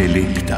Intelekta.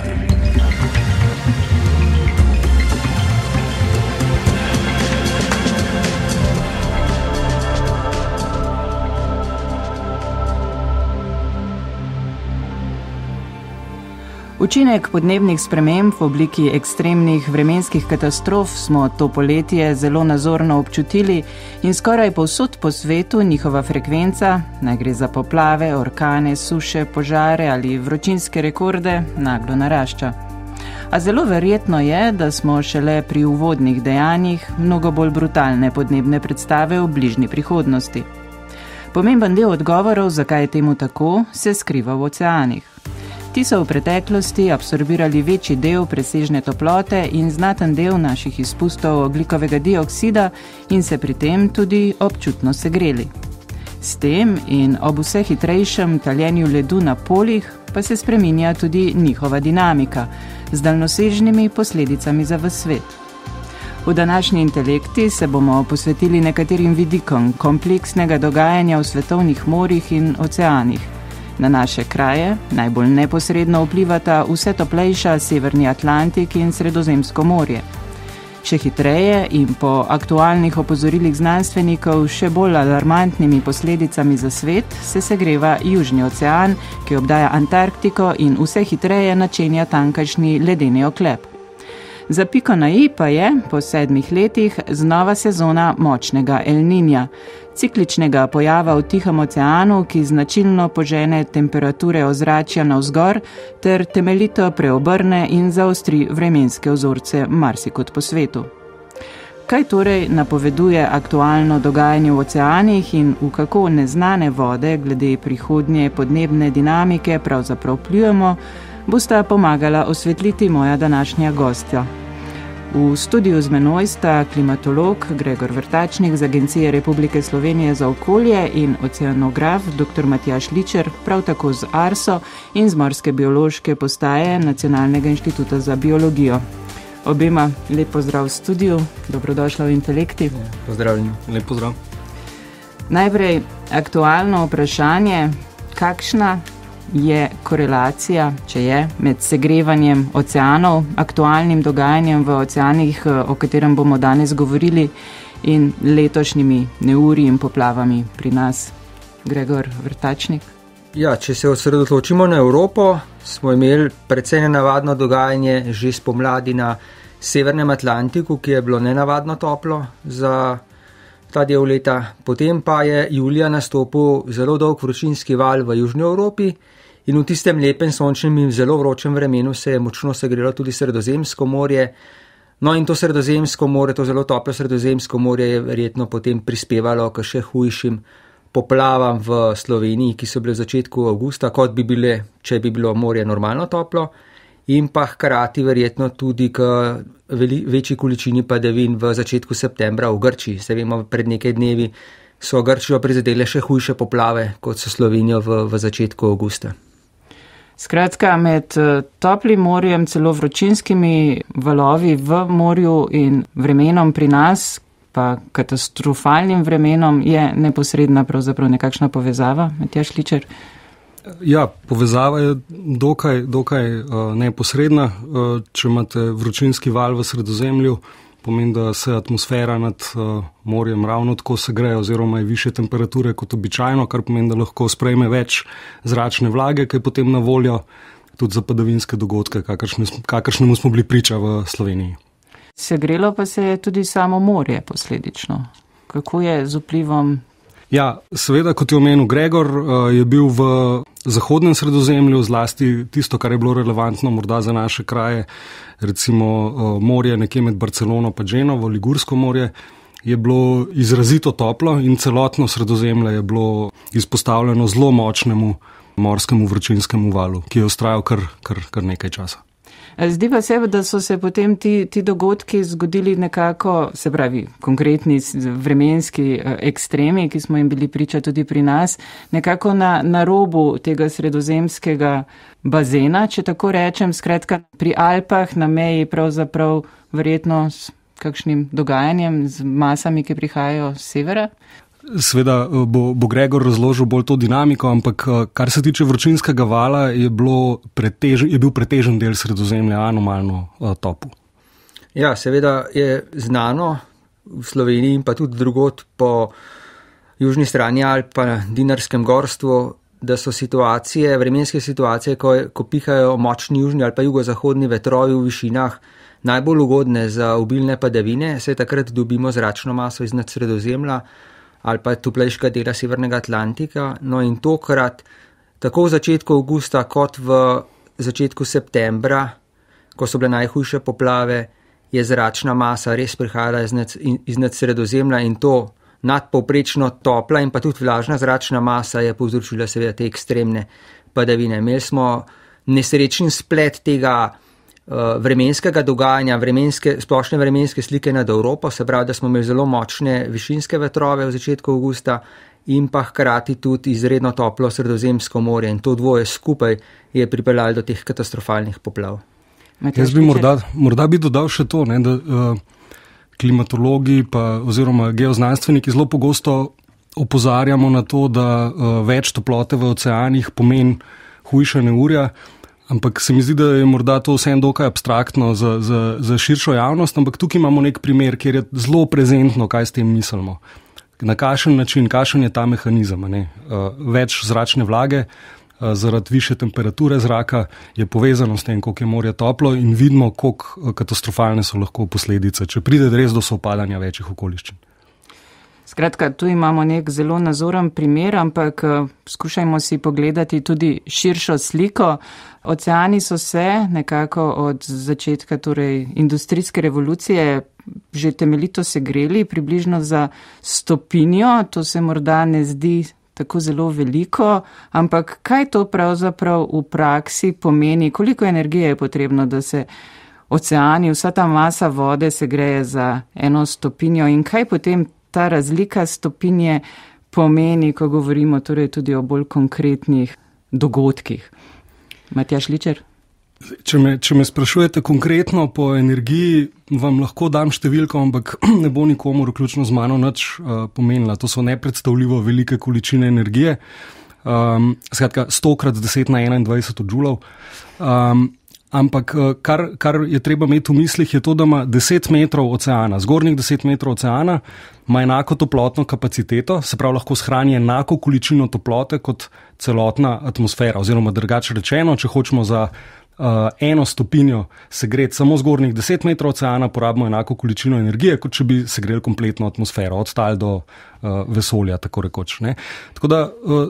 Učinek podnebnih sprememb v obliki ekstremnih vremenskih katastrof smo to poletje zelo nazorno občutili in skoraj povsod po svetu njihova frekvenca, naj gre za poplave, orkane, suše, požare ali vročinske rekorde, naglo narašča. A zelo verjetno je, da smo šele pri uvodnih dejanjih mnogo bolj brutalne podnebne predstave v bližnji prihodnosti. Pomemben del odgovorov, zakaj je temu tako, se skriva v oceanih. Ti so v preteklosti absorbirali večji del presežne toplote in znaten del naših izpustov ogljikovega dioksida in se pri tem tudi občutno segreli. S tem in ob vse hitrejšem taljenju ledu na polih pa se spreminja tudi njihova dinamika z daljnosežnimi posledicami za ves svet. V današnji Intelekti se bomo posvetili nekaterim vidikom kompleksnega dogajanja v svetovnih morjih in oceanih. Na naše kraje najbolj neposredno vplivata vse toplejša Severni Atlantik in Sredozemsko morje. Še hitreje in po aktualnih opozorilih znanstvenikov še bolj alarmantnimi posledicami za svet se segreva Južni ocean, ki obdaja Antarktiko in vse hitreje načenja tamkajšnji ledeni oklep. Za piko na i pa je, po 7 letih, znova sezona močnega El Niña, cikličnega pojava v Tihem oceanu, ki značilno požene temperature ozračja navzgor ter temeljito preobrne in zaostri vremenske vzorce marsikod po svetu. Kaj torej napoveduje aktualno dogajanje v oceanih in v kako neznane vode glede prihodnje podnebne dinamike pravzaprav plujemo, bosta pomagala osvetliti moja današnja gostja. V studiu z menoj sta klimatolog Gregor Vrtačnik z Agencije Republike Slovenije za okolje in oceanograf dr. Matjaž Ličer, prav tako z ARSO in z Morske biološke postaje Nacionalnega inštituta za biologijo. Obema lep pozdrav v studiu, dobrodošla v Intelekti. Pozdravljeni, lep pozdrav. Najprej aktualno vprašanje, kakšna je korelacija, če je, med segrevanjem oceanov, aktualnim dogajanjem v oceanih, o katerem bomo danes govorili, in letošnjimi neurji in poplavami pri nas. Gregor Vrtačnik. Ja, če se osredotočimo na Evropo, smo imeli precej nenavadno dogajanje že spomladi na Severnem Atlantiku, ki je bilo nenavadno toplo za ta del leta. Potem pa je julija nastopil zelo dolg vročinski val v Južni Evropi in v tistem lepem, sončnem in zelo vročem vremenu se je močno segrelo tudi Sredozemsko morje. No in to Sredozemsko morje, to zelo toplo Sredozemsko morje je verjetno potem prispevalo k še hujšim poplavam v Sloveniji, ki so bile v začetku avgusta, kot bi bile, če bi bilo morje normalno toplo, in pa hkrati verjetno tudi k večji količini padavin v začetku septembra v Grčiji. Se vemo, pred nekaj dnevi so Grčijo prizadele še hujše poplave, kot so Slovenijo v začetku avgusta. Skratka, med toplim morjem, celo vročinskimi valovi v morju in vremenom pri nas, pa katastrofalnim vremenom, je neposredna pravzaprav nekakšna povezava, Matjaž Ličer? Ja, povezava je dokaj neposredna. Če imate vročinski val v Sredozemlju, pomeni, da se atmosfera nad morjem ravno tako segreje oziroma je više temperature kot običajno, kar pomeni, da lahko sprejme več zračne vlage, ki je potem na voljo tudi za padavinske dogodke, kakršnemu smo bili priča v Sloveniji. Segrelo pa se je tudi samo morje posledično. Kako je z vplivom? Ja, seveda, kot je omenil Gregor, je bil v zahodnem Sredozemlju, zlasti tisto, kar je bilo relevantno morda za naše kraje, recimo morje nekje med Barcelono pa Genovo, Ligursko morje, je bilo izrazito toplo in celotno Sredozemlje je bilo izpostavljeno zelo močnemu morskemu vročinskemu valu, ki je vztrajal kar nekaj časa. Zdi pa se, da so se potem ti dogodki zgodili nekako, se pravi, konkretni vremenski ekstremi, ki smo jim bili priča tudi pri nas, nekako na robu tega sredozemskega bazena, če tako rečem, skratka pri Alpah, na meji pravzaprav verjetno s kakšnim dogajanjem, z masami, ki prihajajo z severa. Seveda bo Gregor razložil bolj to dinamiko, ampak kar se tiče vročinskega vala, je bil pretežen del Sredozemlja anomalno topel. Ja, seveda je znano v Sloveniji in pa tudi drugod po južni strani Alp pa na Dinarskem gorstvu, da so vremenske situacije, ko pihajo močni južni ali pa jugozahodni vetrovi v višinah, najbolj ugodne za obilne padavine, saj takrat dobimo zračno maso iznad Sredozemlja ali pa toplejšega dela Severnega Atlantika. No in tokrat, tako v začetku avgusta kot v začetku septembra, ko so bile najhujše poplave, je zračna masa res prihajala iznad Sredozemlja in to nadpovprečno topla in pa tudi vlažna zračna masa je povzročila seveda te ekstremne padavine. Imeli smo nesrečen splet tega vremenskega dogajanja, splošne vremenske slike nad Evropo, se pravi, da smo imeli zelo močne višinske vetrove v začetku avgusta in pa hkrati tudi izredno toplo Sredozemsko morje in to dvoje skupaj je pripeljalo do teh katastrofalnih poplav. Jaz bi morda bi dodal še to, ne, da klimatologi oziroma geoznanstveniki zelo pogosto opozarjamo na to, da več toplote v oceanih pomeni hujša neurja, ampak se mi zdi, da je morda to vsem dokaj abstraktno za širšo javnost, ampak tukaj imamo nek primer, kjer je zelo prezentno, kaj s tem mislimo. Na kakšen način, kakšen je ta mehanizem. Več zračne vlage zaradi više temperature zraka je povezano s tem, koliko je morje toplo in vidimo, koliko katastrofalne so lahko posledice, če pride res do sovpadanja večjih okoliščin. Skratka, tu imamo nek zelo nazoren primer, ampak skušajmo si pogledati tudi širšo sliko. Oceani so se nekako od začetka industrijske revolucije že temeljito segreli, približno za 100, to se morda ne zdi tako zelo veliko, ampak kaj to pravzaprav v praksi pomeni, koliko energije je potrebno, da se oceani, vsa ta masa vode segreje za 1 in kaj potem ta razlika stopinje pomeni, ko govorimo tudi o bolj konkretnih dogodkih. Matjaž Ličer? Če me sprašujete konkretno po energiji, vam lahko dam številko, ampak ne bo nikomur, vključno z mano, nič pomenila. To so nepredstavljivo velike količine energije. Skratka, 100x10⁻21 džulov. Ampak kar je treba imeti v mislih, je to, da ima 10 metrov oceana, zgornjih 10 metrov oceana, ima enako toplotno kapaciteto, se pravi lahko shrani enako količino toplote kot celotna atmosfera. Oziroma drugače rečeno, če hočemo za 1 stopinjo segreti samo zgornjih 10 metrov oceana, porabimo enako količino energije, kot če bi segreli kompletno atmosfero, od tal do vesolja, tako rekoč. Ne? Tako da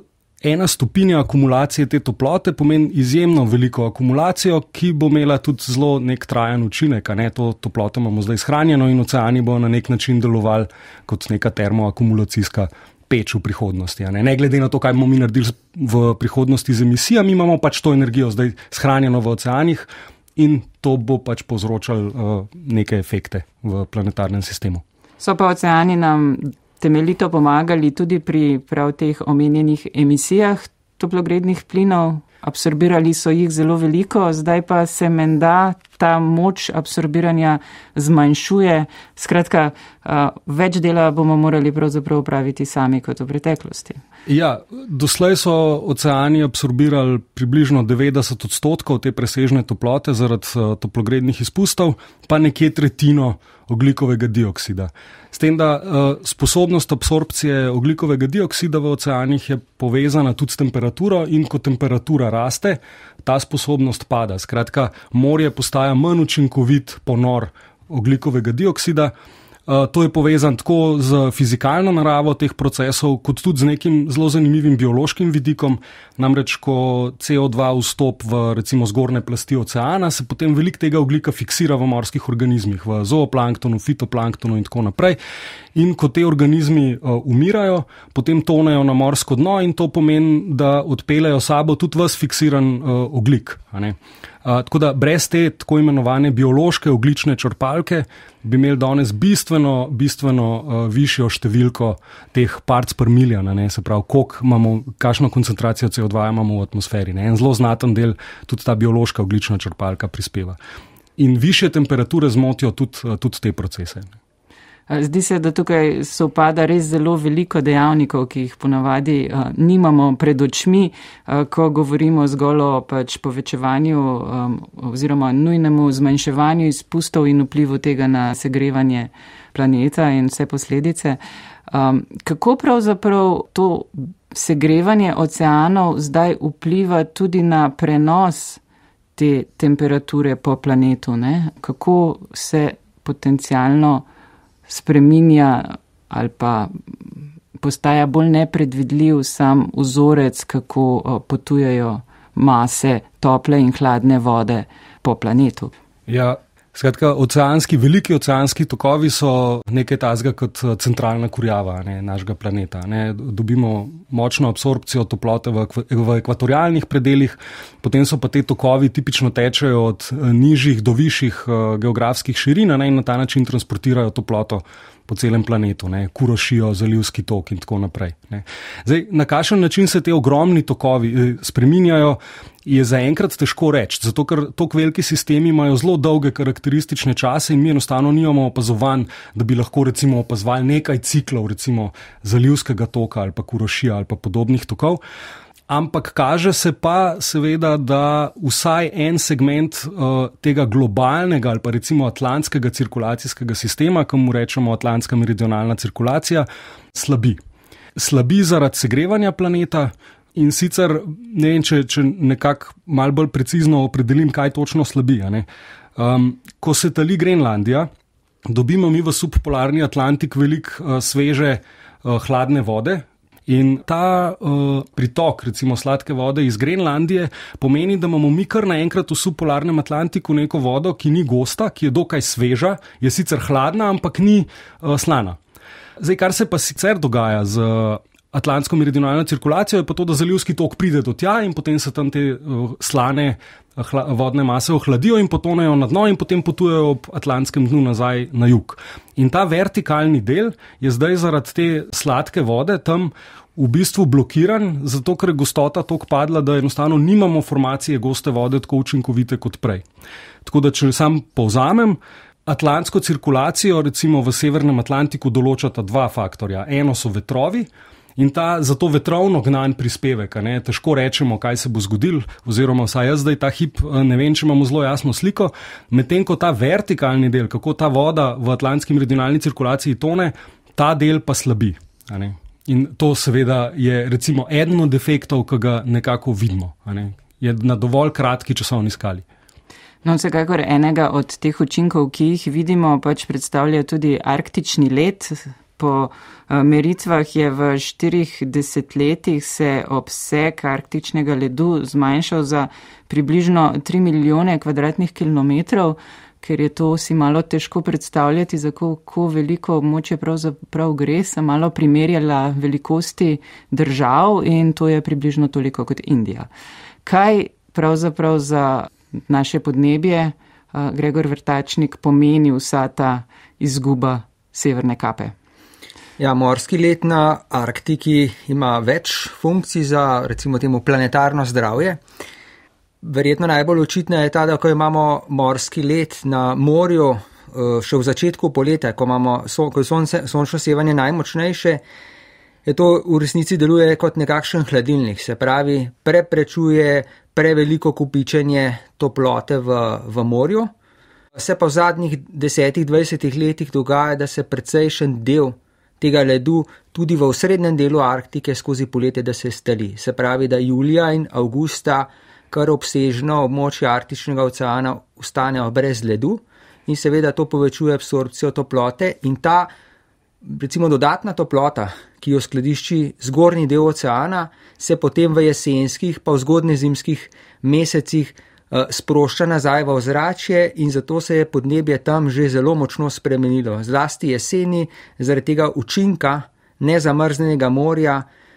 1 stopinja akumulacije te toplote pomeni izjemno veliko akumulacijo, ki bo imela tudi zelo nek trajen učinek. To toploto imamo zdaj shranjeno in oceani bo na nek način delovali kot neka termoakumulacijska peč v prihodnosti. Ne glede na to, kaj bomo mi naredili v prihodnosti z emisijami, imamo pač to energijo zdaj shranjeno v oceanih in to bo pač povzročalo neke efekte v planetarnem sistemu. So pa oceani nam temeljito pomagali tudi pri prav teh omenjenih emisijah toplogrednih plinov. Absorbirali so jih zelo veliko, zdaj pa se menda ta moč absorbiranja zmanjšuje. Skratka, več dela bomo morali pravzaprav opraviti sami kot v preteklosti. Ja, doslej so oceani absorbirali približno 90% te presežne toplote zaradi toplogrednih izpustov, pa nekje 1/3 ogljikovega dioksida. S tem, da sposobnost absorpcije ogljikovega dioksida v oceanih je povezana tudi s temperaturo in ko temperatura raste, ta sposobnost pada. Skratka, morje postaja manj učinkovit ponor ogljikovega dioksida. To je povezan tako z fizikalno naravo teh procesov, kot tudi z nekim zelo zanimivim biološkim vidikom. Namreč, ko CO2 vstop v recimo zgornje plasti oceana, se potem veliko tega ogljika fiksira v morskih organizmih, v zooplanktonu, fitoplanktonu in tako naprej. In ko te organizmi umirajo, potem tonejo na morsko dno in to pomeni, da odpeljejo sabo tudi ves fiksiran ogljik. Tako da brez te tako imenovane biološke ogljične črpalke bi imeli danes bistveno višjo številko teh parts per million, se pravi, kakšno koncentracijo CO2 imamo v atmosferi. En zelo znaten del tudi ta biološka ogljična črpalka prispeva. In višje temperature zmotijo tudi te procese. Zdi se, da tukaj sovpada res zelo veliko dejavnikov, ki jih ponavadi nimamo pred očmi, ko govorimo zgolj o pač povečevanju oziroma nujnemu zmanjševanju izpustov in vplivu tega na segrevanje planeta in vse posledice. Kako pravzaprav to segrevanje oceanov zdaj vpliva tudi na prenos te temperature po planetu, ne? Kako se potencialno spreminja ali pa postaja bolj nepredvidljiv sam vzorec, kako potujejo mase tople in hladne vode po planetu. Ja, skratka, veliki oceanski tokovi so nekaj tazga kot centralna kurjava našega planeta. Dobimo močno absorpcijo toplote v ekvatorialnih predeljih, potem so pa te tokovi tipično tečejo od nižjih do višjih geografskih širin in na ta način transportirajo toploto po celem planetu, Kurošijo, zalivski tok in tako naprej. Zdaj, na kakšen način se te ogromni tokovi spreminjajo, je zaenkrat težko reči, zato ker tok veliki sistemi imajo zelo dolge karakteristične čase in mi enostavno nimamo opazovanj, da bi lahko recimo opazovali nekaj ciklov, recimo zalivskega toka ali pa Kurošija ali pa podobnih tokov. Ampak kaže se pa seveda, da vsaj en segment tega globalnega ali pa recimo atlantskega cirkulacijskega sistema, ki mu rečemo atlantska meridionalna cirkulacija, slabi. Slabi zaradi segrevanja planeta in sicer, ne vem, če nekako malo bolj precizno opredelim, kaj točno slabi. Ko se tali Grenlandija, dobimo mi v subpolarni Atlantik veliko sveže hladne vode. In ta pritok, recimo sladke vode iz Grenlandije, pomeni, da imamo mi kar naenkrat v subpolarnem Atlantiku neko vodo, ki ni gosta, ki je dokaj sveža, je sicer hladna, ampak ni slana. Zdaj, kar se pa sicer dogaja z atlantsko meridionalno cirkulacijo, je pa to, da zalivski tok pride do tja in potem se tam te slane vodne mase ohladijo in potonejo na dno in potem potujejo ob atlantskem dnu nazaj na jug. In ta vertikalni del je zdaj zaradi te sladke vode tam v bistvu blokiran, zato ker je gostota toliko padla, da enostavno nimamo formacije goste vode tako učinkovite kot prej. Tako da, če sam povzamem, atlantsko cirkulacijo recimo v severnem Atlantiku določata dva faktorja. Eno so vetrovi, in za to vetrovno gnan prispevek, težko rečemo, kaj se bo zgodil, oziroma vsaj jaz zdaj ta hip ne vem, če imamo zelo jasno sliko, medtem ko ta vertikalni del, kako ta voda v atlantski meridionalni cirkulaciji tone, ta del pa slabi. In to seveda je recimo eden od efektov, ki ga nekako vidimo, je na dovolj kratki časovni skali. No, vsekakor enega od teh učinkov, ki jih vidimo, pač predstavlja tudi arktični led. Po meritvah je v 4 desetletjih se obseg arktičnega ledu zmanjšal za približno 3 milijone kvadratnih kilometrov, ker je to si malo težko predstavljati, za kako veliko območje pravzaprav gre, sem malo primerjala velikosti držav in to je približno toliko kot Indija. Kaj pravzaprav za naše podnebje, Gregor Vrtačnik, pomeni vsa ta izguba severne kape? Ja, morski led na Arktiki ima več funkcij za, recimo temu, planetarno zdravje. Verjetno najbolj očitna je ta, da ko imamo morski led na morju, še v začetku poletja, ko je sončno sevanje najmočnejše, je to v resnici deluje kot nekakšen hladilnik, se pravi, preprečuje preveliko kopičenje toplote v morju. Se pa v zadnjih 10-20 letih dogaja, da se precejšen del tega ledu tudi v osrednjem delu Arktike skozi poletje, da se stali. Se pravi, da julija in avgusta kar obsežno območje Arktičnega oceana ostanejo brez ledu in seveda to povečuje absorpcijo toplote in ta, recimo, dodatna toplota, ki jo skladišči zgornji del oceana, se potem v jesenskih pa v zgodnjezimskih mesecih sprošča nazaj v ozračje in zato se je podnebje tam že zelo močno spremenilo. Zlasti jeseni, zaradi tega učinka nezamrznenega morja,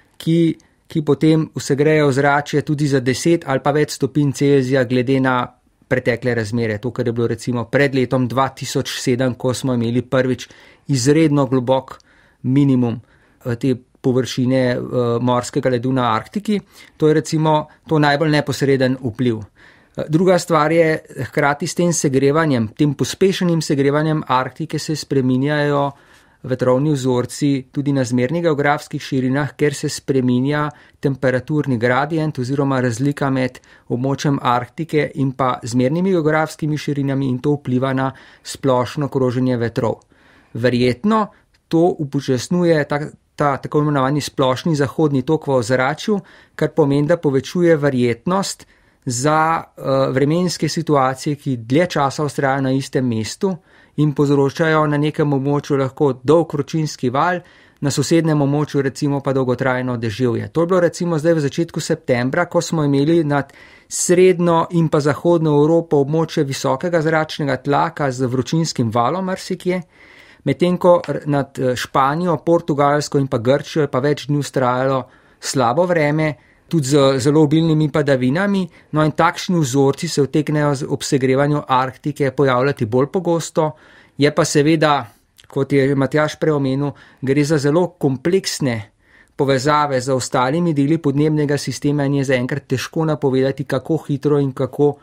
ki potem segreje ozračje tudi za 10 ali pa več stopinj Celzija glede na pretekle razmere. To, kar je bilo recimo pred letom 2007, ko smo imeli prvič izredno globok minimum te površine morskega ledu na Arktiki, to je recimo to najbolj neposreden vpliv. Druga stvar je, hkrati s tem segrevanjem, tem pospešenim segrevanjem Arktike se spreminjajo vetrovni vzorci tudi na zmernih geografskih širinah, ker se spreminja temperaturni gradient oziroma razlika med območjem Arktike in pa zmernimi geografskimi širinami in to vpliva na splošno kroženje vetrov. Verjetno to upočasnjuje ta tako imenovani splošni zahodni tok v ozračju, kar pomeni, da povečuje verjetnost za vremenske situacije, ki dlje časa vztrajajo na istem mestu in povzročajo na nekem območju lahko dolg vročinski val, na sosednjem območju recimo pa dolgotrajno deževje. To je bilo recimo zdaj v začetku septembra, ko smo imeli nad srednjo in pa zahodno Evropo območje visokega zračnega tlaka z vročinskim valom marsikje, medtem ko nad Španijo, Portugalsko in pa Grčijo je pa več dni vztrajalo slabo vreme, tudi z zelo obilnimi padavinami, no in takšni vzorci se utegnejo ob segrevanju Arktike pojavljati bolj pogosto, je pa seveda, kot je Matjaž preomenil, gre za zelo kompleksne povezave z ostalimi deli podnebnega sistema in je zaenkrat težko napovedati, kako hitro in kako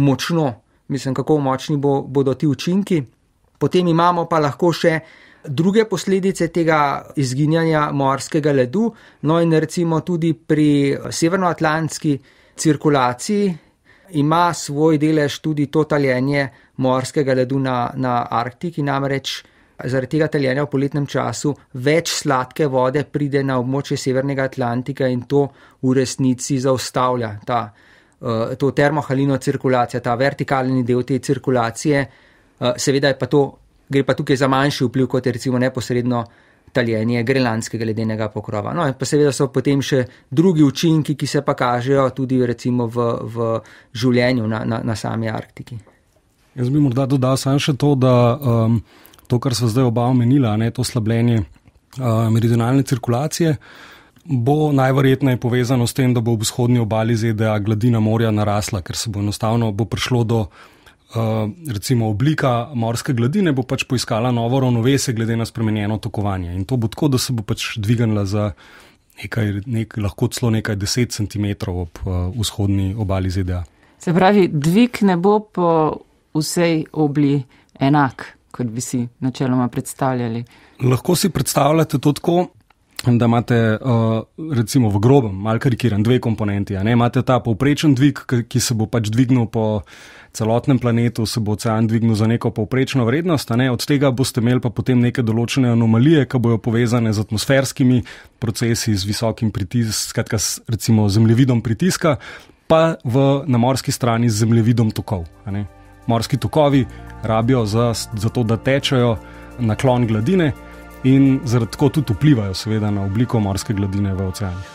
močni bodo ti učinki. Potem imamo pa lahko še druge posledice tega izginjanja morskega ledu, no in recimo tudi pri severnoatlantski cirkulaciji ima svoj delež tudi to taljenje morskega ledu na Arktiki, namreč zaradi tega taljenja v poletnem času več sladke vode pride na območje severnega Atlantika in to v resnici zaustavlja to termohalino cirkulacijo, ta vertikalni del te cirkulacije. Seveda je pa gre pa tukaj za manjši vpliv, kot je recimo neposredno taljenje grenlandskega ledenega pokrova. No in pa seveda so potem še drugi učinki, ki se pa kažejo tudi recimo v življenju na sami Arktiki. Jaz bi morda dodal samo še to, da to, kar so zdaj oba omenila, to slabljenje meridionalne cirkulacije, bo najverjetneje povezano s tem, da bo v vzhodni obali ZDA gladina morja narasla, ker se bo enostavno prišlo do recimo oblika morske gladine bo pač poiskala novo ravnovesje glede na spremenjeno tokovanje. In to bo tako, da se bo pač dvignila za lahko celo nekaj 10 centimetrov ob vzhodni obali ZDA. Se pravi, dvig ne bo po vsej obli enak, kot bi si načeloma predstavljali. Lahko si predstavljate to tako, da imate recimo v grobem, malo karikiran, dve komponenti. Imate ta povprečen dvig, ki se bo pač dvignil po celotnem planetu, se bo ocean dvignil za neko povprečno vrednost, od tega boste imeli pa potem neke določene anomalije, ki bojo povezane z atmosferskimi procesi, z visokim pritiskom, recimo zemljevidom pritiska, pa na morski strani z zemljevidom tokov. Morski tokovi rabijo za to, da tečejo naklon gladine in zaradi tako tudi vplivajo seveda na obliko morske gladine v oceanih.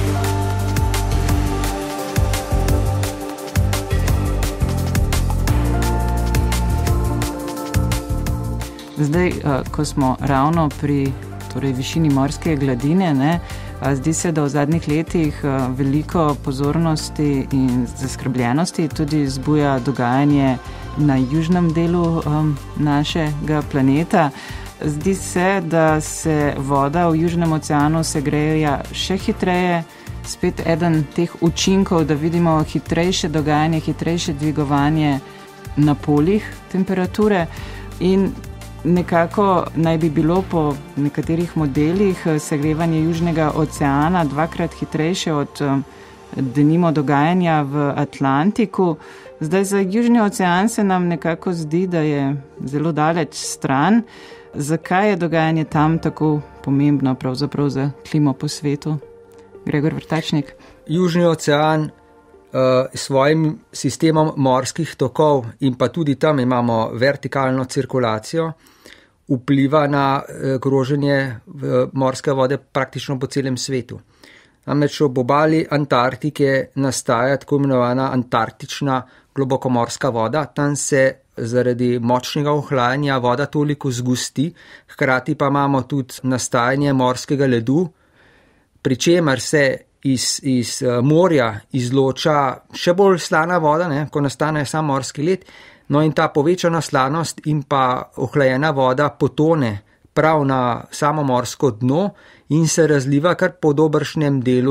Zdaj, ko smo ravno pri višini morske gladine, zdi se, da v zadnjih letih veliko pozornosti in zaskrbljenosti tudi zbuja dogajanje na južnem delu našega planeta. Zdi se, da se voda v Južnem oceanu segreja še hitreje, spet eden teh učinkov, da vidimo hitrejše dogajanje, hitrejše dvigovanje na poljih temperature in nekako naj bi bilo po nekaterih modelih segrevanje Južnega oceana dvakrat hitrejše od denimo dogajanja v Atlantiku. Zdaj za Južni ocean se nam nekako zdi, da je zelo daleč stran. Zakaj je dogajanje tam tako pomembno pravzaprav za klimo po svetu? Gregor Vrtačnik. Južni ocean s svojim sistemom morskih tokov in pa tudi tam imamo vertikalno cirkulacijo, vpliva na kroženje morske vode praktično po celem svetu. Namreč ob obali Antarktike nastaja tako imenovana antarktična globokomorska voda, tam se zaradi močnega ohlajanja voda toliko zgusti, hkrati pa imamo tudi nastajanje morskega ledu, pri čemer se iz morja izloča še bolj slana voda, ko nastane sam morski led, no in ta povečana slanost in pa ohlajena voda potone prav na samo morsko dno in se razliva kar po dobršnem delu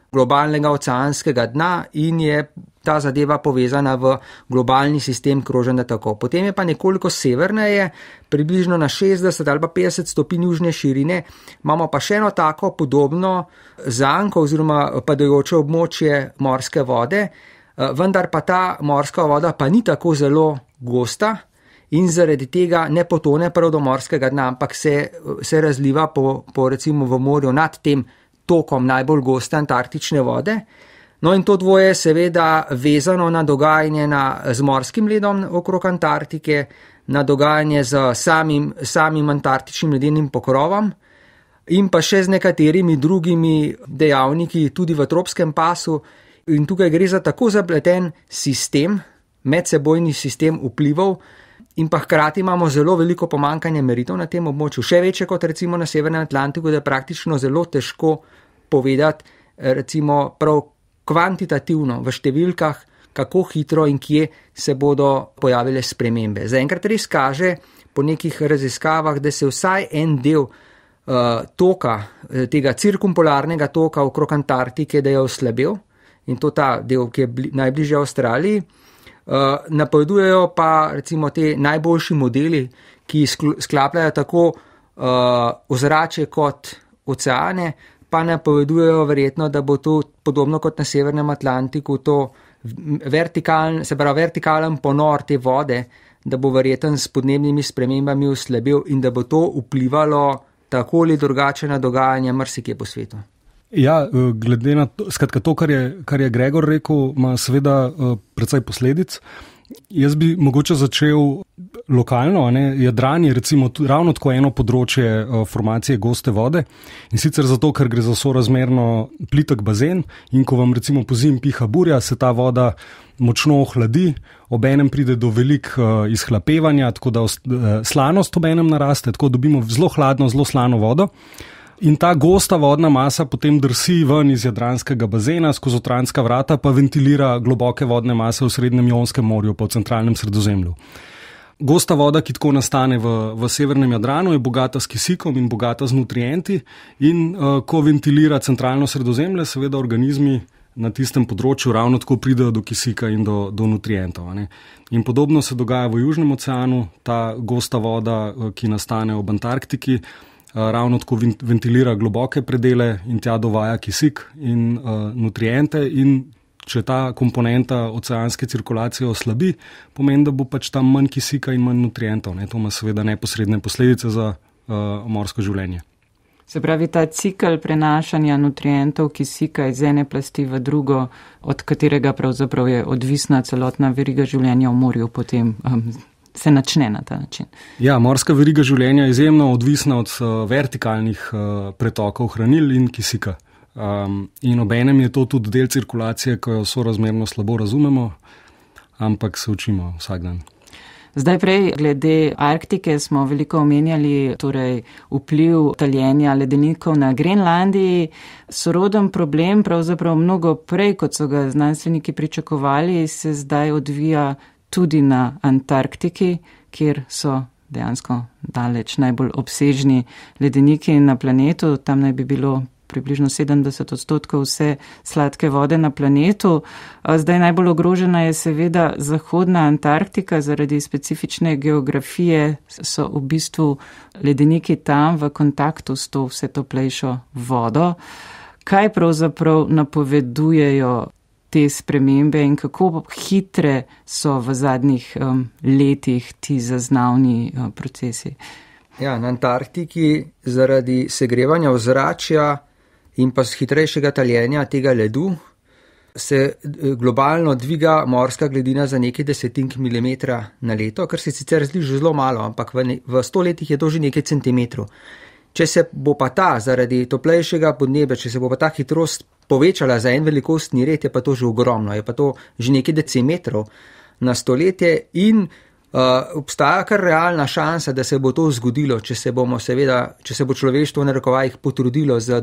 globalnega oceanskega dna in je ta zadeva povezana v globalni sistem kroženja tako. Potem je pa nekoliko severneje, približno na 60 ali pa 50 stopinj južne širine, imamo pa še eno tako podobno zanko oziroma padajoče območje morske vode, vendar pa ta morska voda pa ni tako zelo gosta in zaradi tega ne potone prav do morskega dna, ampak se razliva po recimo v morju nad tem tokom najbolj goste antarktične vode. No in to dvoje je seveda vezano na dogajanje z morskim ledom okrog Antarktike, na dogajanje z samim antarktičnim ledenim pokrovom in pa še z nekaterimi drugimi dejavniki tudi v tropskem pasu. In tukaj gre za tako zapleten sistem, medsebojni sistem vplivov in pa hkrati imamo zelo veliko pomanjkanje meritev na tem območju, še večje kot recimo na Severnem Atlantiku, da je praktično zelo težko povedati recimo prav kvantitativno v številkah, kako hitro in kje se bodo pojavile spremembe. Zaenkrat res kaže po nekih raziskavah, da se vsaj en del toka, tega cirkumpolarnega toka okrog Antarktike, da je oslabel in to ta del, ki je najbližje Avstraliji. Napovedujejo pa recimo te najboljši modeli, ki sklapljajo tako ozračje kot oceane, pa napovedujejo verjetno, da bo to podobno kot na Severnem Atlantiku, to vertikalen ponor te vode, da bo verjetno s podnebnimi spremembami oslabil in da bo to vplivalo tako ali drugače na dogajanje marsikje po svetu. Ja, glede na to, skratka to, kar je Gregor rekel, ima seveda precej posledic. Jaz bi mogoče začel lokalno, Jadran je recimo ravno tako eno področje formacije goste vode in sicer zato, ker gre za sorazmerno plitek bazen in ko vam recimo pozimi piha burja, se ta voda močno ohladi, obenem pride do velik izhlapevanja, tako da slanost obenem naraste, tako dobimo zelo hladno, zelo slano vodo. In ta gosta vodna masa potem drsi ven iz Jadranskega bazena, skozi Otrantska vrata pa ventilira globoke vodne mase v Srednjem Jonskem morju pa v centralnem Sredozemlju. Gosta voda, ki tako nastane v severnem Jadranu, je bogata s kisikom in bogata z nutrienti in ko ventilira centralno Sredozemlje, seveda organizmi na tistem področju ravno tako pridejo do kisika in do nutrientov. In podobno se dogaja v Južnem oceanu, ta gosta voda, ki nastane ob Antarktiki, ravno tako ventilira globoke predele in tja dovaja kisik in nutriente in če ta komponenta oceanske cirkulacije oslabi, pomeni, da bo pač tam manj kisika in manj nutrientov. To ima seveda neposredne posledice za morsko življenje. Se pravi, ta cikel prenašanja nutrientov kisika iz ene plasti v drugo, od katerega pravzaprav je odvisna celotna veriga življenja v morju, potem se načne na ta način. Ja, morska veriga življenja je izjemno odvisna od vertikalnih pretokov hranil in kisika. In obenem je to tudi del cirkulacije, ko jo sorazmerno slabo razumemo, ampak se učimo vsak dan. Zdaj prej, glede Arktike smo veliko omenjali, torej vpliv taljenja ledenikov na Grenlandiji. Soroden problem, pravzaprav mnogo prej, kot so ga znanstveniki pričakovali, se zdaj odvija tudi na Antarktiki, kjer so dejansko daleč najbolj obsežni ledeniki na planetu. Tam naj bi bilo približno 70% vse sladke vode na planetu. Zdaj najbolj ogrožena je seveda zahodna Antarktika, zaradi specifične geografije so v bistvu ledeniki tam v kontaktu s to vse toplejšo vodo. Kaj pravzaprav napovedujejo te spremembe in kako hitre so v zadnjih letih ti zaznavni procesi? Ja, na Antarktiki zaradi segrevanja ozračja in pa hitrejšega taljenja tega ledu se globalno dviga morska gladina za nekaj desetink milimetra na leto, kar se sicer zdi že zelo malo, ampak v 100 letih je to že nekaj centimetrov. Če se bo pa ta zaradi toplejšega podnebja, če se bo pa ta hitrost povečala za en velikostni red, je pa to že ogromno, je pa to že nekaj decimetrov na stoletje in obstaja kar realna šansa, da se bo to zgodilo, če se bo človeštvo v narekovajih potrudilo z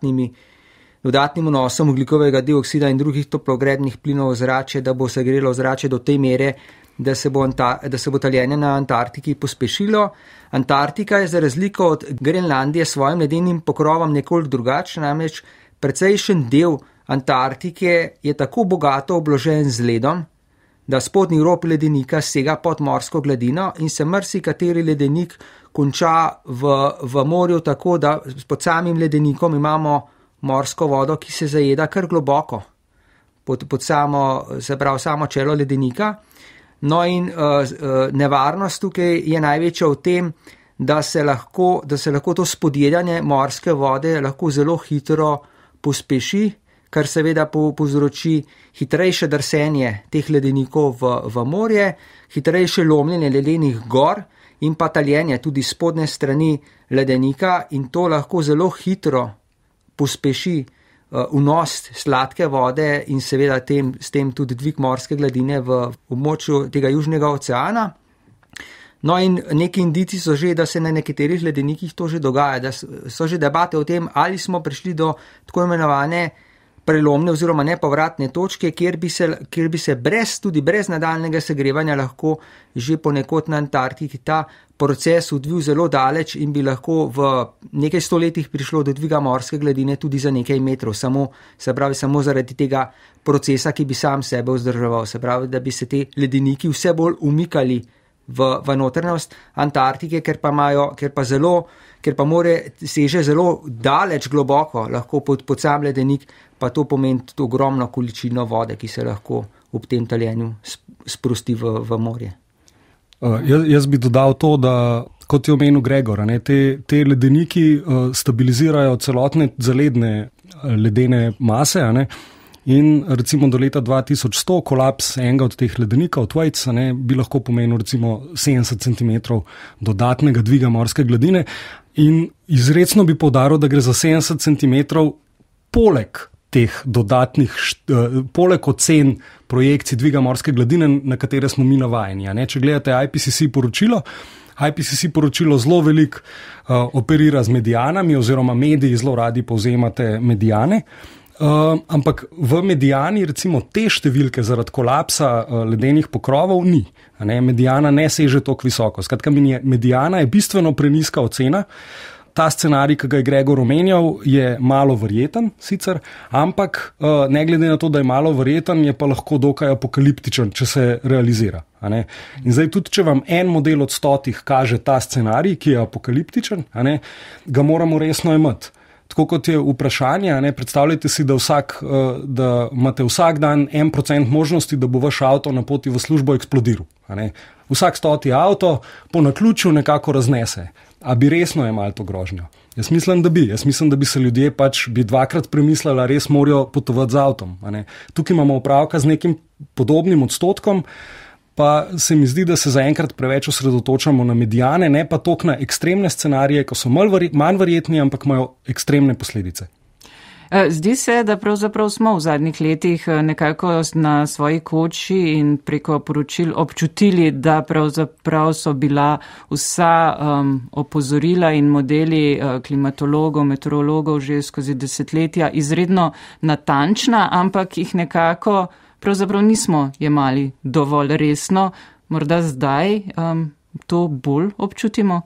dodatnim vnosom ogljikovega dioksida in drugih toplogrednih plinov v ozračje, da bo se grelo ozračje do te mere, da se bo taljenje na Antarktiki pospešilo. Antarktika je za razliko od Grenlandije s svojim ledenim pokrovom nekoliko drugačna, namreč precejšen del Antarktike je tako bogato obložen z ledom, da spodnji rob ledenika sega pod morsko gladino in se marsikateri ledenik konča v morju tako, da pod samim ledenikom imamo morsko vodo, ki se zajeda kar globoko pod samo čelo ledenika. No in nevarnost tukaj je največja v tem, da se lahko to spodjedanje morske vode lahko zelo hitro pospeši, kar seveda povzroči hitrejše drsenje teh ledenikov v morje, hitrejše lomljenje ledenih gor in pa taljenje tudi spodnje strani ledenika in to lahko zelo hitro pospeši vnos sladke vode in seveda s tem tudi dvig morske gladine v območju tega Južnega oceana. No in neki indici so že, da se na nekaterih ledenikih to že dogaja, da so že debate o tem, ali smo prišli do tako imenovane prelomne oziroma nepovratne točke, kjer bi se tudi brez nadaljnega segrevanja lahko že ponekod na Antarktiki ta proces odvil zelo daleč in bi lahko v nekaj stoletjih prišlo do dviga morske gladine tudi za nekaj metrov, samo zaradi tega procesa, ki bi sam sebe vzdrževal, se pravi, da bi se te ledeniki vse bolj umikali v notranjost Antarktike, ker pa more seže zelo daleč globoko, lahko pod sam ledenik, pa to pomeni tudi ogromno količino vode, ki se lahko ob tem taljenju sprosti v morje. Jaz bi dodal to, da kot je omenil Gregor, te ledeniki stabilizirajo celotne zaledne ledene mase, in recimo do leta 2100 kolaps enega od teh ledenikov, Thwaites, bi lahko pomenil recimo 70 cm dodatnega dviga morske gladine in izrecno bi poudaril, da gre za 70 cm poleg teh dodatnih, poleg ocen projekcij dviga morske gladine, na katere smo mi navajeni. Če gledate IPCC poročilo zelo veliko operira z medianami oziroma mediji zelo radi povzemate mediane, ampak v medijani recimo te številke zaradi kolapsa ledenih pokrovov ni. Medijana ne seže toliko visoko. Skratka, medijana je bistveno preniska ocena. Ta scenarij, ki ga je Gregor omenjal, je malo verjeten sicer, ampak ne glede na to, da je malo verjeten, je pa lahko dokaj apokaliptičen, če se realizira. In zdaj tudi, če vam en model od 100 kaže ta scenarij, ki je apokaliptičen, ga moramo resno imeti. Tako kot je vprašanje, predstavljajte si, da imate vsak dan 1% možnosti, da bo vaš avto na poti v službo eksplodiral. Vsak 100 avto po naključju nekako raznese. A bi resno jemali to grožnjo? Jaz mislim, da bi. Jaz mislim, da bi se ljudje bi dvakrat premislili, res morajo potovati z avtom. Tukaj imamo opravka z nekim podobnim odstotkom, pa se mi zdi, da se zaenkrat preveč osredotočamo na medijane, ne pa toliko na ekstremne scenarije, ko so manj verjetni, ampak imajo ekstremne posledice. Zdi se, da pravzaprav smo v zadnjih letih nekako na svoji koči in preko poročil občutili, da pravzaprav so bila vsa opozorila in modeli klimatologov, meteorologov že skozi desetletja izredno natančna, ampak jih nekako pravzaprav nismo jemali dovolj resno. Morda zdaj to bolj občutimo?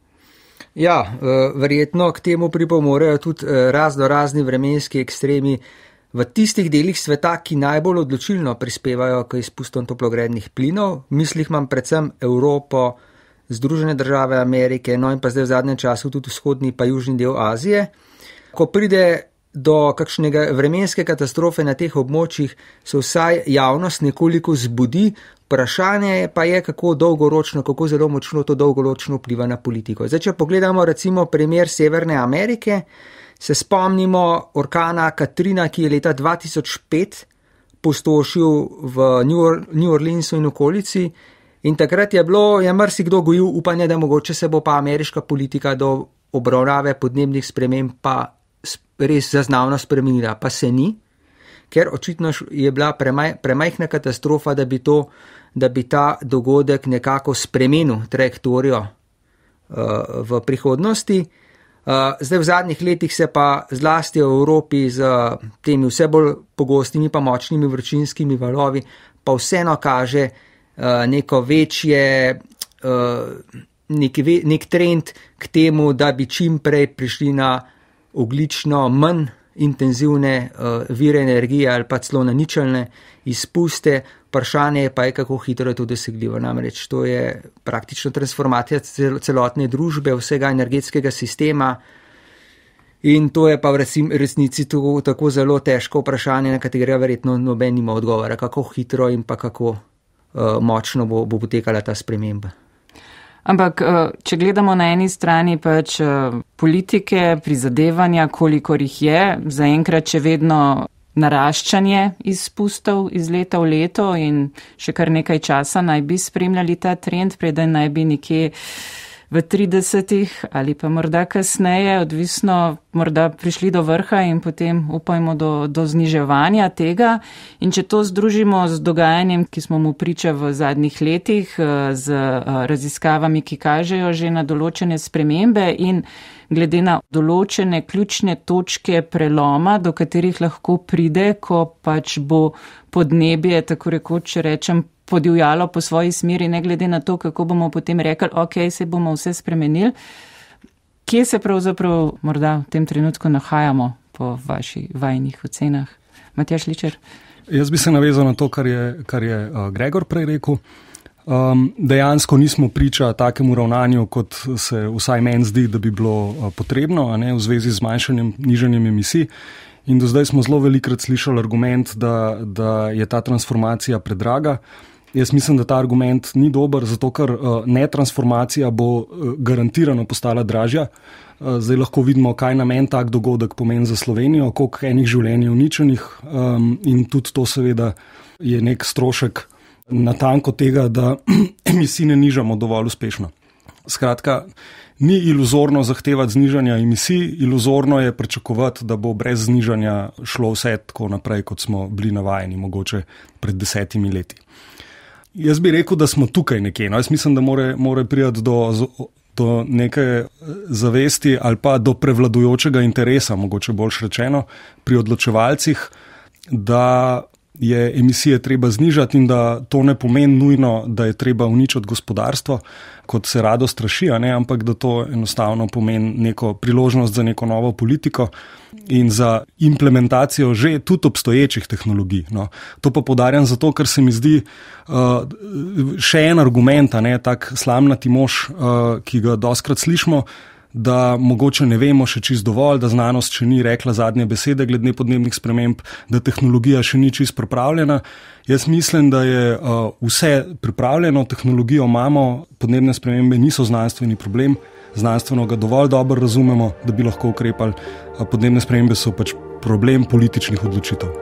Ja, verjetno k temu pripomorejo tudi razni vremenski ekstremi v tistih delih sveta, ki najbolj odločilno prispevajo k izpustom toplogrednih plinov. Mislih imam predvsem Evropo, Združene države Amerike, no in pa zdaj v zadnjem času tudi vzhodni pa južni del Azije. Ko pride do kakšnega vremenske katastrofe na teh območjih, se vsaj javnost nekoliko zbudi, vprašanje pa je, kako zelo močno to dolgoročno vpliva na politiko. Zdaj, če pogledamo recimo primer Severne Amerike, se spomnimo orkana Katrina, ki je leta 2005 pustošil v New Orleansu in okolici in takrat je marsikdo gojil upanje, da mogoče se bo pa ameriška politika do obravnave podnebnih sprememb pa res zaznavno spremenila, pa se ni, ker očitno je bila premajhna katastrofa, da bi ta dogodek nekako spremenil trajektorijo v prihodnosti. Zdaj v zadnjih letih se pa zlasti v Evropi z temi vse bolj pogostimi pa močnimi vročinskimi valovi pa vseeno kaže nek trend k temu, da bi čim prej prišli na ogljično manj intenzivne vire energije ali pa celo na ničelne izpuste. Vprašanje pa je, kako hitro je to dosegljivo. Namreč to je praktično transformacija celotne družbe, vsega energetskega sistema. In to je pa v resnici tako zelo težko vprašanje, na katerega verjetno noben nima odgovora, kako hitro in pa kako močno bo potekala ta sprememba. Ampak, če gledamo na eni strani pač politike, prizadevanja, kolikor jih je, zaenkrat še vedno naraščanje izpustov iz leta v leto in še kar nekaj časa naj bi spremljali ta trend, preden naj bi nekje v 30-ih ali pa morda kasneje, odvisno, morda prišli do vrha in potem upajmo do zniževanja tega. In če to združimo z dogajanjem, ki smo mu priča v zadnjih letih, z raziskavami, ki kažejo že na določene spremembe in glede na določene ključne točke preloma, do katerih lahko pride, ko pač bo podnebje, tako rekoč, če rečem, podivjalo po svoji smeri, ne glede na to, kako bomo potem rekli, ok, se bomo vse spremenili. Kje se pravzaprav morda v tem trenutku nahajamo po vajinih ocenah? Matjaž Ličer? Jaz bi se navezal na to, kar je Gregor prej rekel. Dejansko nismo priča takemu ravnanju, kot se vsaj meni zdi, da bi bilo potrebno, a ne, v zvezi z zmanjšanjem, nižanjem emisij. In do zdaj smo zelo velikrat slišali argument, da je ta transformacija predraga. Jaz mislim, da ta argument ni dober, zato ker netransformacija bo garantirano postala dražja. Zdaj lahko vidimo, kaj namen tak dogodek pomeni za Slovenijo, koliko enih življenj je uničenih in tudi to seveda je nek strošek natanko tega, da emisij ne nižamo dovolj uspešno. Skratka, ni iluzorno zahtevati znižanja emisij, iluzorno je pričakovati, da bo brez znižanja šlo vse tako naprej, kot smo bili navajeni, mogoče pred 10 leti. Jaz bi rekel, da smo tukaj nekje. No, jaz mislim, da more priti do neke zavesti ali pa do prevladujočega interesa, mogoče boljš rečeno, pri odločevalcih, da je emisije treba znižati in da to ne pomeni nujno, da je treba uničiti gospodarstvo, kot se rado straši, ne, ampak da to enostavno pomeni neko priložnost za neko novo politiko in za implementacijo že tudi obstoječih tehnologij. No. To pa poudarjam zato, ker se mi zdi še en argument, ne, tak slamnati mož, ki ga dostkrat slišimo, da mogoče ne vemo še čisto dovolj, da znanost še ni rekla zadnje besede glede podnebnih sprememb, da tehnologija še ni čisto pripravljena. Jaz mislim, da je vse pripravljeno, tehnologijo imamo, podnebne spremembe niso znanstveni problem, znanstveno ga dovolj dobro razumemo, da bi lahko ukrepali, podnebne spremembe so pač problem političnih odločitev.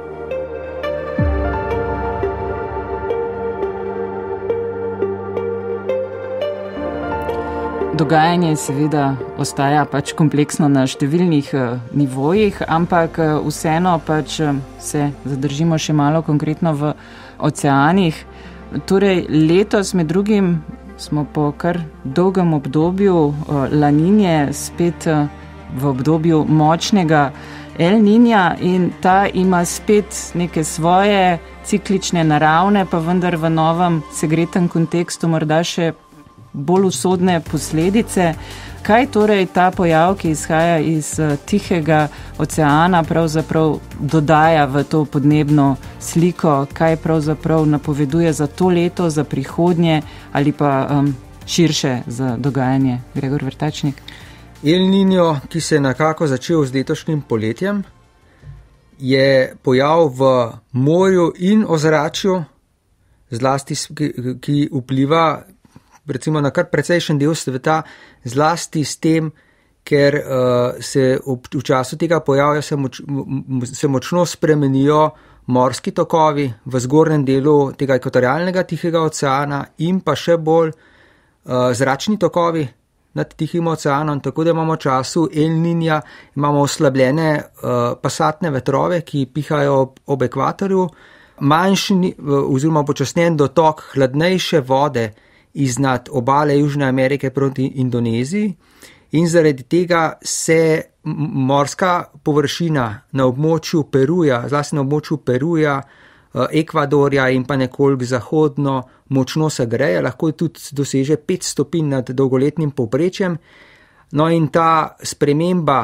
Dogajanje seveda ostaja pač kompleksno na številnih nivojih, ampak vseeno pač se zadržimo še malo konkretno v oceanih. Torej, letos med drugim smo po kar dolgem obdobju La Niñe spet v obdobju močnega El Niña in ta ima spet neke svoje ciklične, naravne, pa vendar v novem segretem kontekstu morda še bolj usodne posledice. Kaj torej ta pojav, ki izhaja iz Tihega oceana, pravzaprav dodaja v to podnebno sliko? Kaj pravzaprav napoveduje za to leto, za prihodnje ali pa širše za dogajanje? Gregor Vrtačnik. El Niño, ki se je nekako začel z letošnjim poletjem, je pojav v morju in ozračju, zlasti ki vpliva recimo na kar precejšen del sveta, zlasti s tem, ker se v času tega pojavja se močno spremenijo morski tokovi v zgornjem delu tega ekvatorialnega Tihega oceana in pa še bolj zračni tokovi nad Tihim oceanom, tako da imamo v času El Niña, imamo oslabljene pasatne vetrove, ki pihajo ob ekvatorju, manjši oziroma počasnjen dotok hladnejše vode iznad obale Južne Amerike proti Indoneziji in zaradi tega se morska površina na območju Peruja, zlasti na območju Peruja, Ekvadorja in pa nekoliko zahodno močno segreje, lahko tudi doseže 5 stopinj nad dolgoletnim povprečjem. No in ta sprememba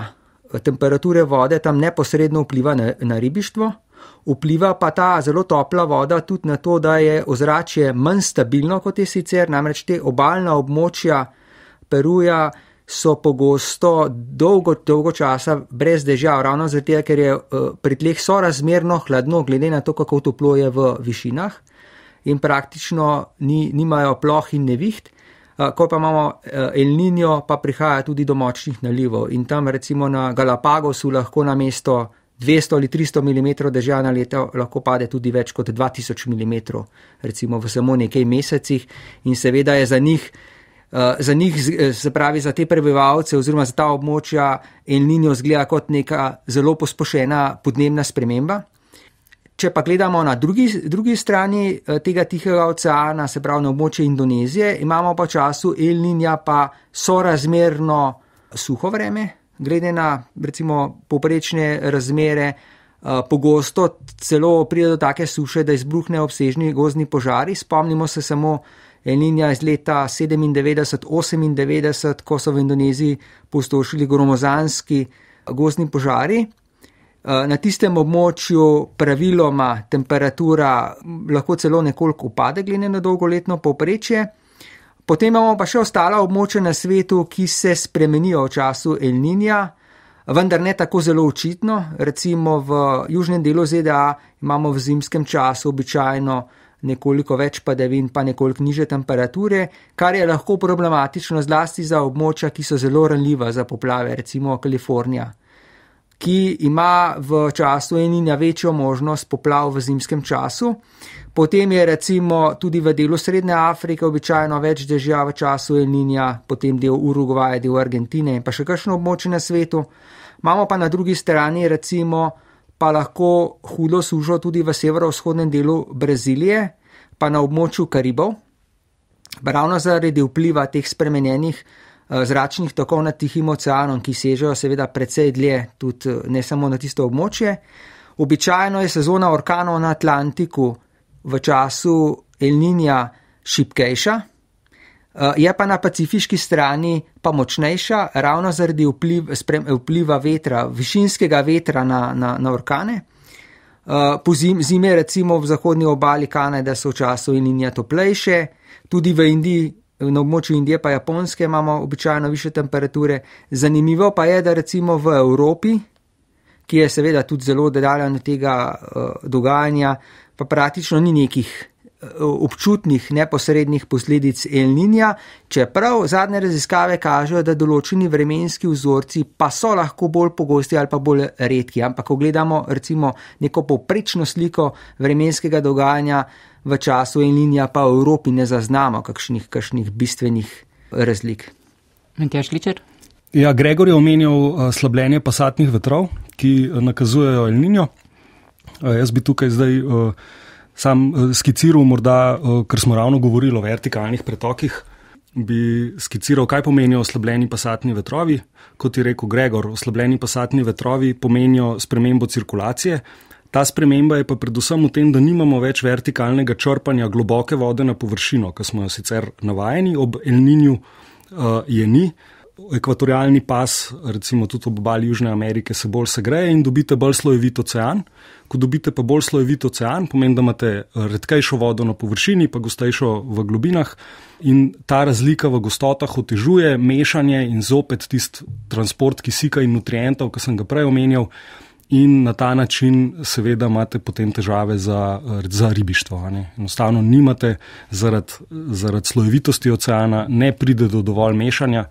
temperature vode tam neposredno vpliva na ribištvo, vpliva pa ta zelo topla voda tudi na to, da je ozračje manj stabilno kot je sicer, namreč te obalna območja Peruja so pogosto dolgo časa brez dežja, ravno zato, ker je pri tleh sorazmerno hladno, glede na to, kako toplo je v višinah in praktično nimajo ploh in neviht. Ko pa imamo El Niño, pa prihaja tudi do močnih nalivov in tam recimo na Galapagosu lahko na mesto 200 ali 300 mm dežja na leto lahko pade tudi več kot 2000 mm, recimo v samo nekaj mesecih in seveda je za njih, se pravi za te prebivalce oziroma za ta območja El Niño zgleda kot neka zelo pospešena podnebna sprememba. Če pa gledamo na drugi strani tega Tihega oceana, se pravi na območje Indonezije, imamo pa v času El Niña pa sorazmerno suho vreme, glede na recimo povprečne razmere, pogosto celo pride do take suše, da izbruhne obsežni gozdni požari. Spomnimo se samo El Niña iz leta 97-98, ko so v Indoneziji pustošili gromozanski gozdni požari. Na tistem območju praviloma temperatura lahko celo nekoliko upade glede na dolgoletno povprečje. Potem imamo pa še ostala območja na svetu, ki se spremenijo v času El Niña, vendar ne tako zelo očitno. Recimo v južnem delu ZDA imamo v zimskem času običajno nekoliko več padavin, pa nekoliko nižje temperature, kar je lahko problematično zlasti za območja, ki so zelo ranljiva za poplave, recimo Kalifornija, ki ima v času El Niña večjo možnost poplav v zimskem času. Potem je recimo tudi v delu Srednje Afrike običajno več dežja v času El Niña, potem del Urugvaja, del Argentine in pa še kakšno območje na svetu. Imamo pa na drugi strani recimo pa lahko hudo sušo tudi v severovzhodnem delu Brazilije, pa na območju Karibov, ravno zaradi vpliva teh spremenjenih zračnih tokov nad Tihim oceanom, ki sežejo seveda precej dlje, tudi ne samo na tisto območje. Običajno je sezona orkanov na Atlantiku v času El Niña šibkejša, je pa na pacifiški strani pa močnejša, ravno zaradi vpliva vetra, višinskega vetra na orkane. Po zime recimo v zahodni obali Kanade so v času El Niña toplejše, tudi v Indiji, na območju Indije pa Japonske imamo običajno više temperature. Zanimivo pa je, da recimo v Evropi, ki je seveda tudi zelo oddaljen od tega dogajanja, pa praktično ni nekih občutnih neposrednih posledic El Niña, čeprav zadnje raziskave kažejo, da določeni vremenski vzorci pa so lahko bolj pogosti ali pa bolj redki. Ampak ko gledamo recimo neko povprečno sliko vremenskega dogajanja v času El Niña, pa v Evropi ne zaznamo kakšnih bistvenih razlik. Matjaž Ličer? Ja, Gregor je omenjal slabljenje pasatnih vetrov, ki nakazujejo El Niño. Jaz bi tukaj zdaj sam skiciral morda, ker smo ravno govorili o vertikalnih pretokih, bi skiciral, kaj pomenijo oslabljeni pasatni vetrovi. Kot je rekel Gregor, oslabljeni pasatni vetrovi pomenijo spremembo cirkulacije. Ta sprememba je pa predvsem v tem, da nimamo več vertikalnega črpanja globoke vode na površino, ki smo jo sicer navajeni, ob El Niñu je ni. Ekvatorialni pas, recimo tudi ob obali Južne Amerike, se bolj segreje in dobite bolj slojevit ocean. Ko dobite pa bolj slojevit ocean, pomeni, da imate redkejšo vodo na površini, pa gostejšo v globinah in ta razlika v gostotah otežuje mešanje in zopet tisti transport kisika in nutrientov, ki sem ga prej omenjal, in na ta način seveda imate potem težave za ribištvo. Enostavno nimate zaradi slojevitosti oceana, ne pride do dovolj mešanja,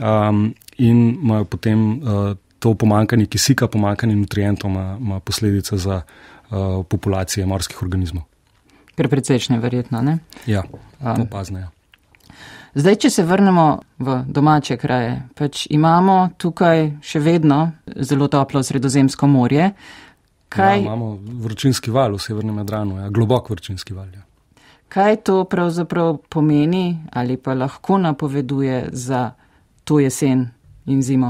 in imajo potem to pomanjkanje kisika, pomanjkanje nutrientov ima posledice za populacije morskih organizmov. Ker precejšnje verjetno, ne? Ja, opazne, ja. Zdaj, če se vrnemo v domače kraje, pač imamo tukaj še vedno zelo toplo Sredozemsko morje. Ja, imamo vročinski val v severnem Jadranu, ja, globok vročinski val, ja. Kaj to pravzaprav pomeni ali pa lahko napoveduje za to jesen in zimo?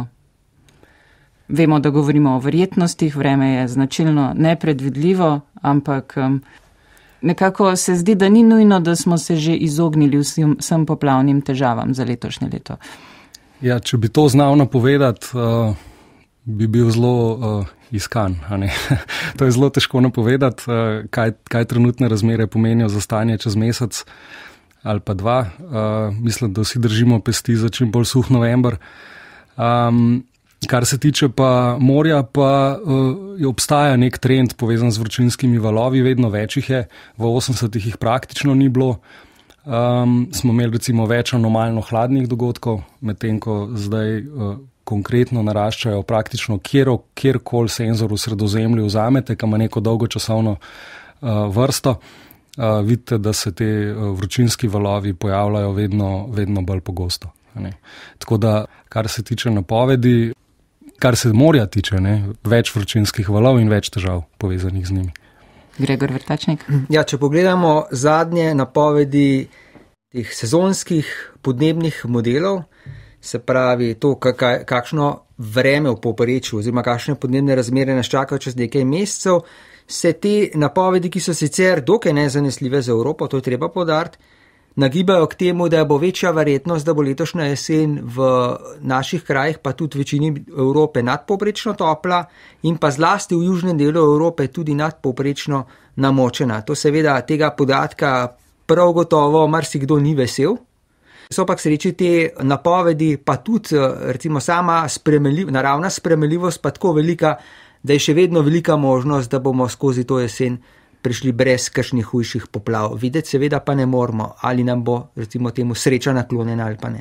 Vemo, da govorimo o verjetnostih, vreme je značilno nepredvidljivo, ampak nekako se zdi, da ni nujno, da smo se že izognili vsem poplavnim težavam za letošnje leto. Ja, če bi to znal napovedati, bi bil zelo iskan. To je zelo težko napovedati, kaj trenutne razmere pomenijo za stanje čez mesec ali pa dva. Mislim, da vsi držimo pesti za čim bolj suh november. Kar se tiče pa morja, pa obstaja nek trend povezan z vročinskimi valovi, vedno več jih je, v 80-ih jih praktično ni bilo. Smo imeli recimo več anomalno hladnih dogodkov, medtem ko zdaj konkretno naraščajo praktično kjerkoli senzor v Sredozemlju vzamete, kam ima neko dolgočasovno vrsto. Vidite, da se te vročinski valovi pojavljajo vedno bolj pogosto. Tako da, kar se tiče napovedi, kar se morja tiče, več vročinskih valov in več težav povezanih z njimi. Gregor Vrtačnik. Ja, če pogledamo zadnje napovedi teh sezonskih podnebnih modelov, se pravi to, kakšno vreme v povprečju oziroma kakšne podnebne razmere nas čakajo čez nekaj mesecev, se te napovedi, ki so sicer dokaj nezanesljive za Evropo, to je treba poudariti, nagibajo k temu, da bo večja verjetnost, da bo letošnja jesen v naših krajih, pa tudi v večini Evrope nadpovprečno topla in pa zlasti v južnem delu Evrope tudi nadpovprečno namočena. To seveda tega podatka prav gotovo marsikdo ni vesel. So pa k sreči te napovedi, pa tudi recimo sama naravna spremenljivost pa tako velika, da je še vedno velika možnost, da bomo skozi to jesen prišli brez kakšnih hujših poplav. Videti seveda pa ne moramo, ali nam bo recimo temu sreča naklonjena ali pa ne.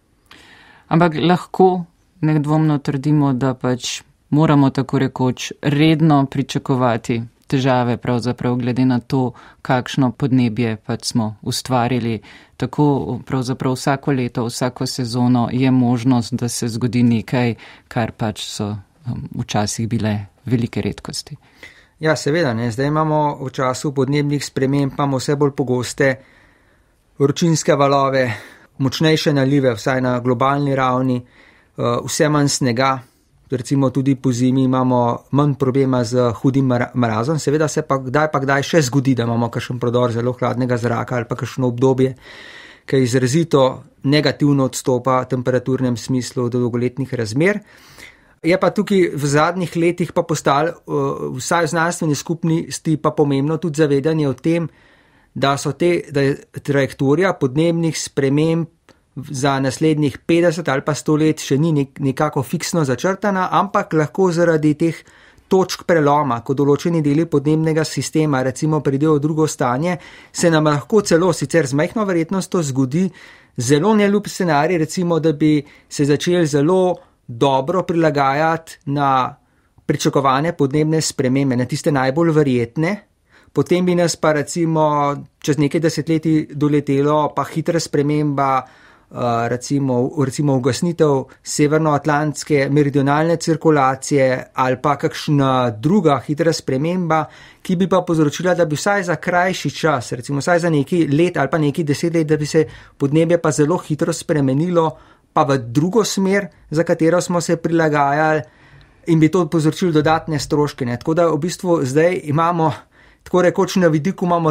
Ampak lahko nedvomno trdimo, da pač moramo tako rekoč redno pričakovati težave, pravzaprav glede na to, kakšno podnebje pač smo ustvarili. Tako pravzaprav vsako leto, vsako sezono je možnost, da se zgodi nekaj, kar pač so včasih bile velike redkosti. Ja, seveda, zdaj imamo v času podnebnih sprememb, imamo vse bolj pogoste vročinske valove, močnejše nalive, vsaj na globalni ravni, vse manj snega, recimo tudi po zimi imamo manj problema z hudim mrazom, seveda se pa kdaj še zgodi, da imamo kakšen prodor zelo hladnega zraka ali pa kakšno obdobje, ki izrazito negativno odstopa v temperaturnem smislu do dolgoletnih razmer. Je pa tukaj v zadnjih letih pa postalo vsaj v znanstveni skupnosti pa pomembno tudi zavedanje o tem, da je trajektorija podnebnih sprememb za naslednjih 50 ali pa 100 let še ni nekako fiksno začrtana, ampak lahko zaradi teh točk preloma, ko določeni deli podnebnega sistema recimo pridejo v drugo stanje, se nam lahko celo sicer z majhno verjetnostjo zgodi zelo neljub scenarij, recimo da bi se začeli zelo dobro prilagajati na pričakovane podnebne spremembe, na tiste najbolj verjetne, potem bi nas pa recimo čez nekaj desetletij doletelo pa hitra sprememba, recimo ugasnitev severnoatlantske meridionalne cirkulacije ali pa kakšna druga hitra sprememba, ki bi pa povzročila, da bi vsaj za krajši čas, recimo vsaj za nekaj let ali pa nekaj 10 let, da bi se podnebje pa zelo hitro spremenilo, pa v drugo smer, za katero smo se prilagajali in bi to povzročilo dodatne stroške. Tako da v bistvu zdaj imamo, tako rekoč na vidiku imamo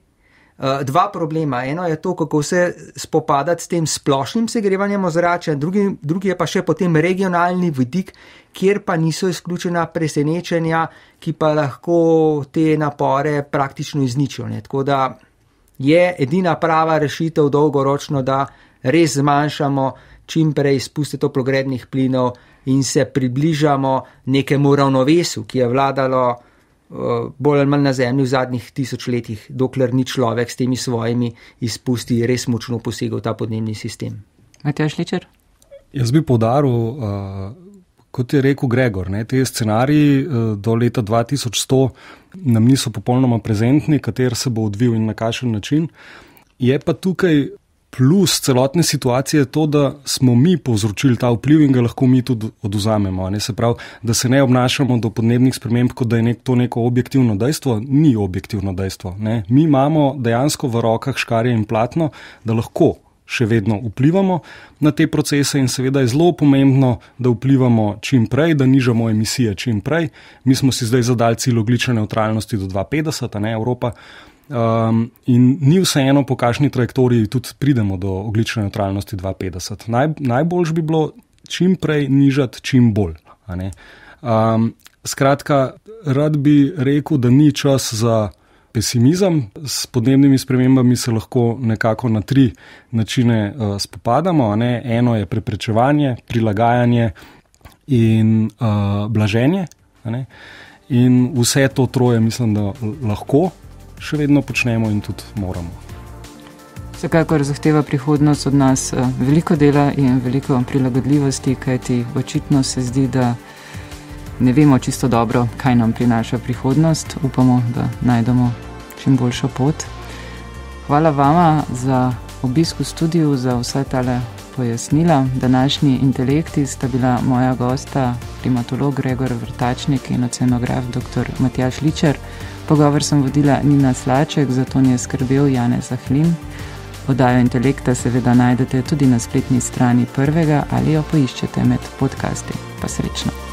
dva problema. Eno je to, kako se spopadati s tem splošnim segrevanjem ozračja, drugi je pa še potem regionalni vidik, kjer pa niso izključena presenečenja, ki pa lahko te napore praktično izničijo. Tako da je edina prava rešitev dolgoročno, da res zmanjšamo čim prej izpuste toplogrednih plinov in se približamo nekemu ravnovesu, ki je vladalo bolj ali manj na Zemlji v zadnjih 1000 letih, dokler ni človek s temi svojimi izpusti res močno posegel v ta podnebni sistem. Matjaž Ličer? Jaz bi poudaril, kot je rekel Gregor, te scenariji do leta 2100 nam niso popolnoma prezentni, kater se bo odvil in na kakšen način. Je pa tukaj plus celotne situacije to, da smo mi povzročili ta vpliv in ga lahko mi tudi odvzamemo. Se pravi, da se ne obnašamo do podnebnih sprememb, kot da je to neko objektivno dejstvo. Ni objektivno dejstvo. Mi imamo dejansko v rokah škarje in platno, da lahko še vedno vplivamo na te procese in seveda je zelo pomembno, da vplivamo čim prej, da nižamo emisije čim prej. Mi smo si zdaj zadali cilj ogljične nevtralnosti do 2050, Evropa. In ni vseeno, po kakšni trajektoriji tudi pridemo do ogljične nevtralnosti 2050. Najboljš bi bilo čim prej nižati čim bolj. Skratka, rad bi rekel, da ni čas za pesimizem. S podnebnimi spremembami se lahko nekako na 3 načine spopadamo. Eno je preprečevanje, prilagajanje in blaženje. In vse to troje mislim, da lahko še vedno počnemo in tudi moramo. Vsekakor zahteva prihodnost od nas veliko dela in veliko prilagodljivosti, kajti očitno se zdi, da ne vemo čisto dobro, kaj nam prinaša prihodnost. Upamo, da najdemo čim boljšo pot. Hvala vama za obisk v studiu, za vse tale pojasnila. Današnji intelekti sta bila moja gosta, klimatolog Gregor Vrtačnik in oceanograf dr. Matjaž Ličer. Pogovor sem vodila Nina Slaček, za to je skrbel Janez Ahlin. Oddajo Intelekta seveda najdete tudi na spletni strani Prvega ali jo poiščete med podcasti. Pa srečno!